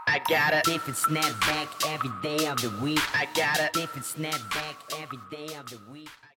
I got a different snapback every day of the week. I got a different snapback every day of the week.